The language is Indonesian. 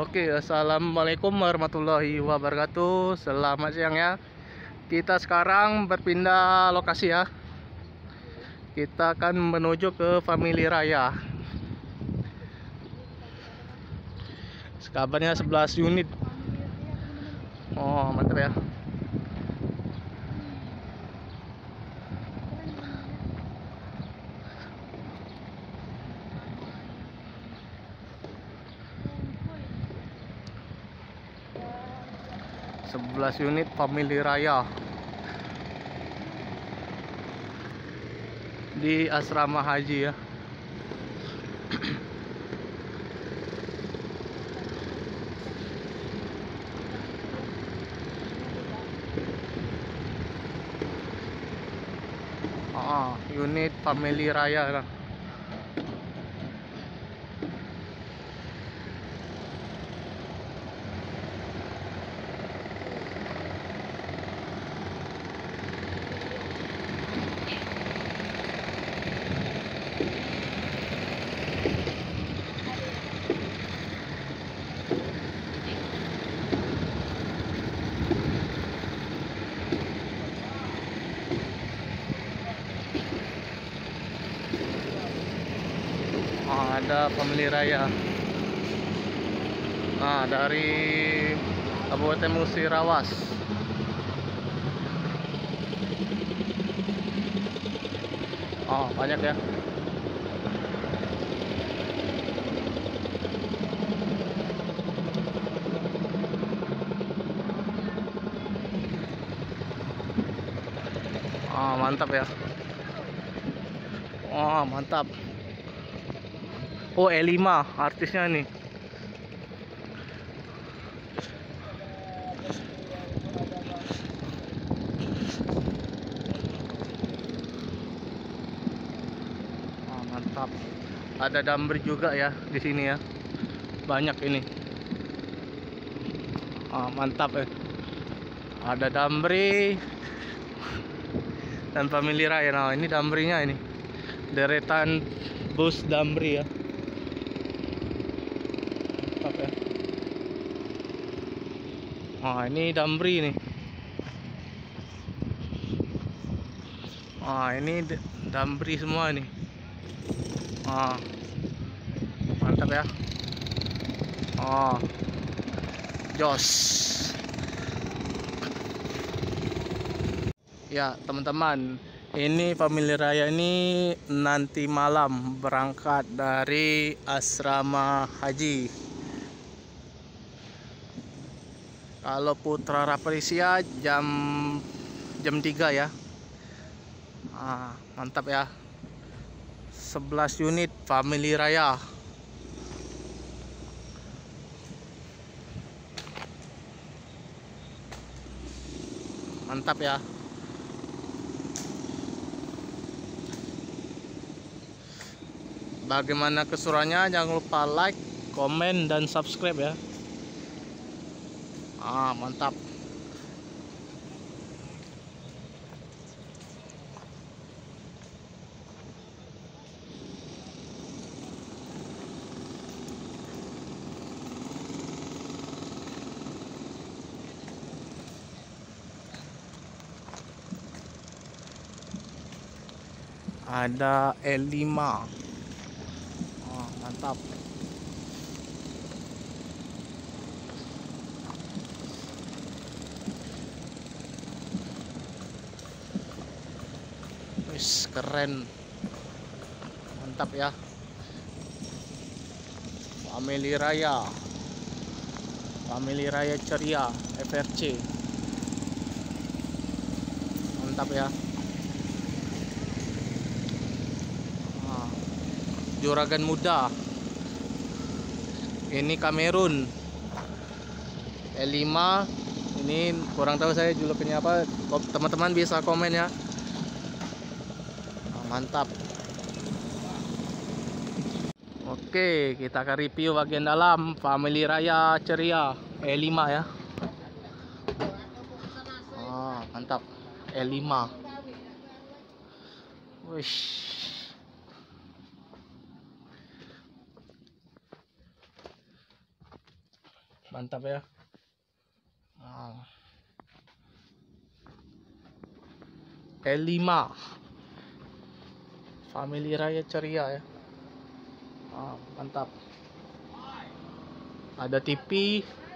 Oke, assalamualaikum warahmatullahi wabarakatuh. Selamat siang ya. Kita sekarang berpindah lokasi ya. Kita akan menuju ke Family Raya. Kabarnya 11 unit. Oh, mantap ya. Sebelas unit Family Raya di asrama haji ya. Unit Family Raya. Ada Family Raya. Dari Kabupaten Musirawas. Banyak ya. Mantap ya. Mantap. E5 artisnya nih. Mantap. Ada damri juga ya di sini ya. Banyak ini. Mantap ya. Ada damri dan Family Raya. Nah, ini damrinya ini. Deretan bus damri ya. Mantap ya. Ini damri nih. Ini damri semua nih. Mantap ya. Jos. Ya teman-teman, ini Family Raya ini nanti malam berangkat dari asrama haji. Kalau Putra Rapresia jam 3 ya. Mantap ya. 11 unit Family Raya. Mantap ya. Bagaimana keseruannya? Jangan lupa like, komen, dan subscribe ya. Mantap. Ada E5. Mantap. Wis keren. Mantap ya. Family Raya. Family Raya ceria FRC. Mantap ya. Juragan muda. Ini Kamerun. E5. Ini kurang tahu saya julukannya apa. Teman-teman bisa komen ya. Mantap. Oke, kita akan review bagian dalam Family Raya ceria E5 ya. Mantap. E5. Wish. Mantap ya. Nah, L5 Family Raya ceria ya. Mantap. Ada TV,